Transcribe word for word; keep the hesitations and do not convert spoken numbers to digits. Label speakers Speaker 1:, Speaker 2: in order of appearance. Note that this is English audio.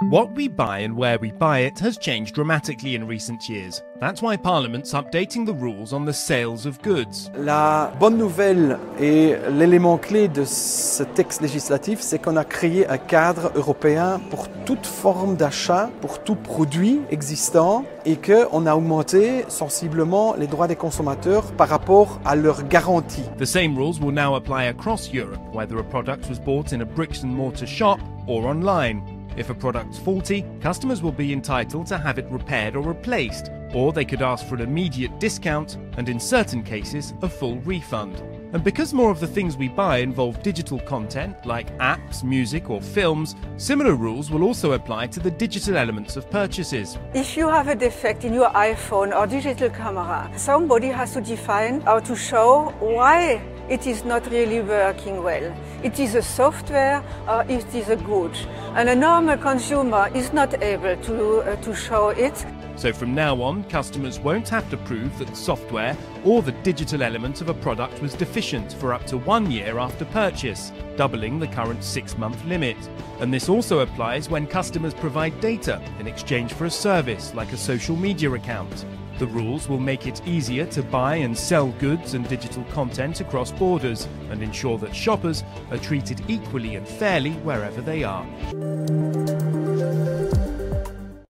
Speaker 1: What we buy and where we buy it has changed dramatically in recent years. That's why Parliament's updating the rules on the sales of goods.
Speaker 2: La bonne nouvelle et l'élément clé de ce texte législatif, c'est qu'on a créé un cadre européen pour toute forme d'achat, pour tout produit existant et qu'on a augmenté sensiblement les droits des consommateurs par rapport à leur garantie.
Speaker 1: The same rules will now apply across Europe, whether a product was bought in a bricks and mortar shop or online. If a product's faulty, customers will be entitled to have it repaired or replaced, or they could ask for an immediate discount and, in certain cases, a full refund. And because more of the things we buy involve digital content, like apps, music or films, similar rules will also apply to the digital elements of purchases.
Speaker 3: If you have a defect in your iPhone or digital camera, somebody has to define how to show why it is not really working well. It is a software or it is a good. And a normal consumer is not able to, uh, to show it.
Speaker 1: So from now on, customers won't have to prove that the software or the digital element of a product was deficient for up to one year after purchase, doubling the current six-month limit. And this also applies when customers provide data in exchange for a service like a social media account. The rules will make it easier to buy and sell goods and digital content across borders and ensure that shoppers are treated equally and fairly wherever they are.